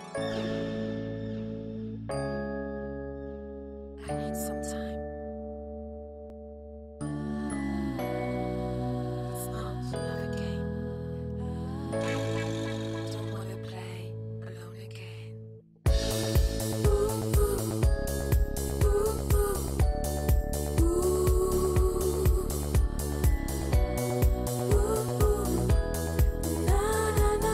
I need some time. It's not another game. Don't wanna play alone again. Ooh, ooh, ooh, ooh, ooh, ooh, na na na.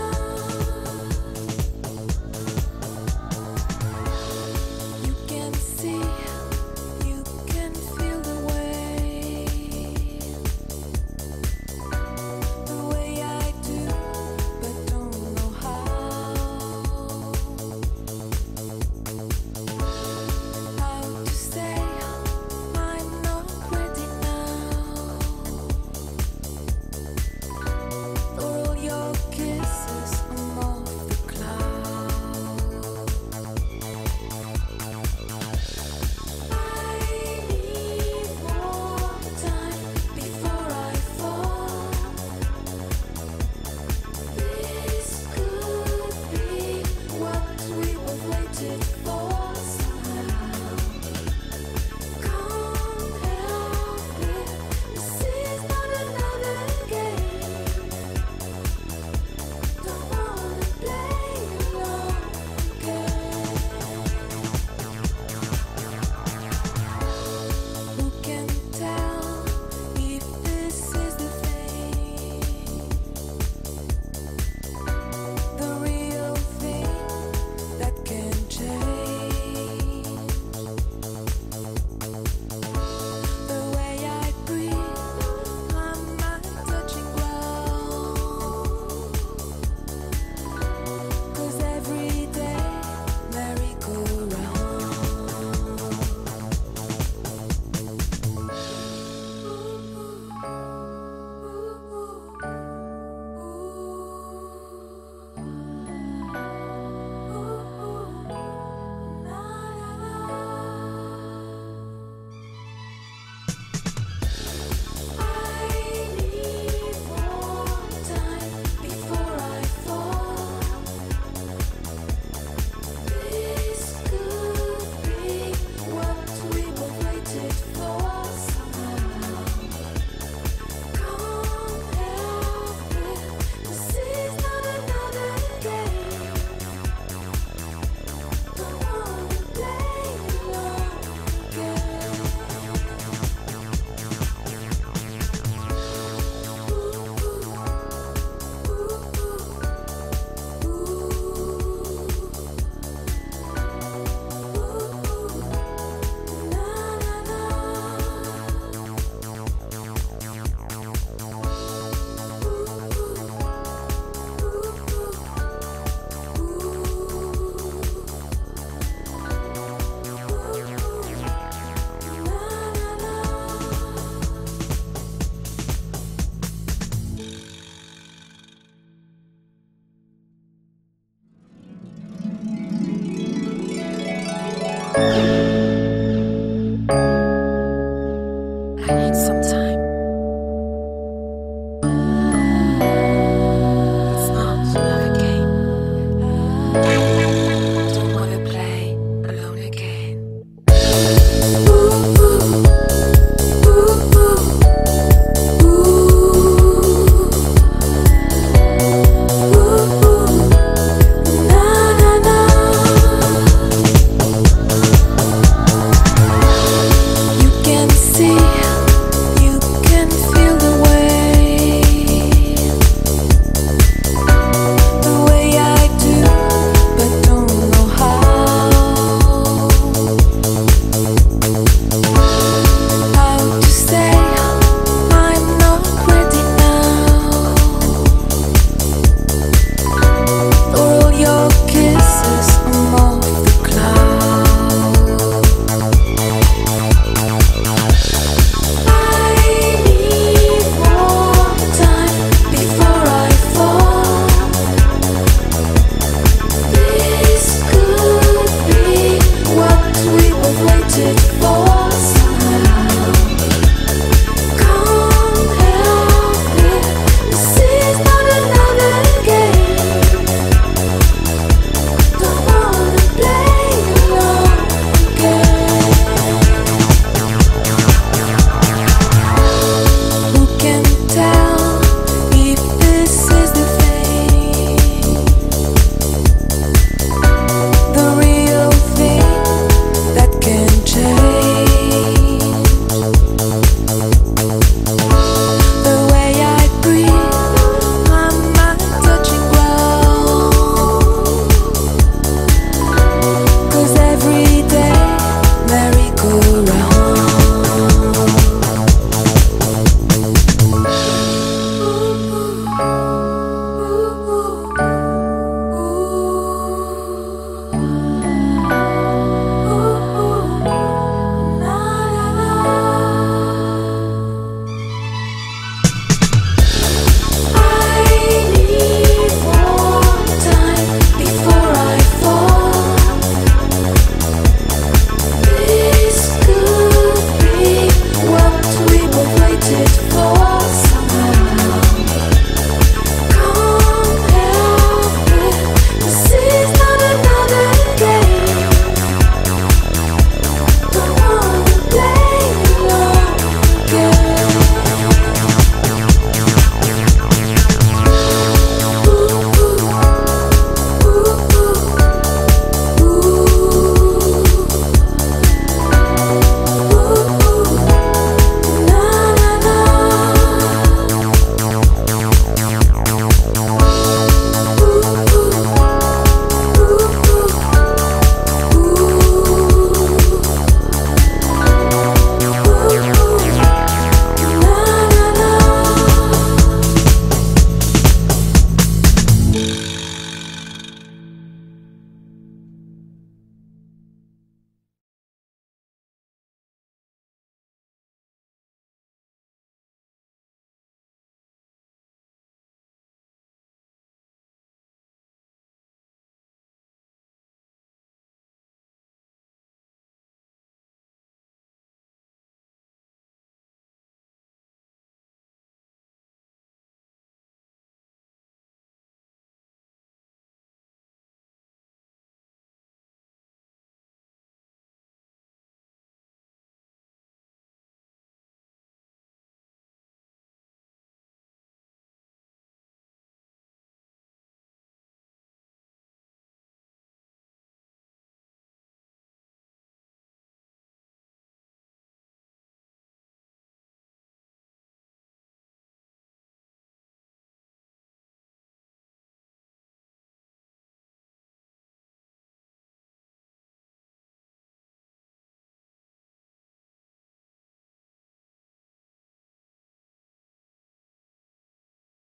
You can see. You can feel the way I do, but don't know how to say I'm not ready now. For all your kisses, I'm off the cloud. I need more time before I fall. This could be what we were waiting for somehow. Can't help it. This is not another game. Don't wanna play alone again. Who can tell if this is the thing, the real thing that can change the way I breathe? I'm not touching ground, 'cause every day merry-go-round. I need more time before I fall. This could be what we were waiting for somehow. Can't help it. This is not another game. Don't wanna play alone again. Thank you.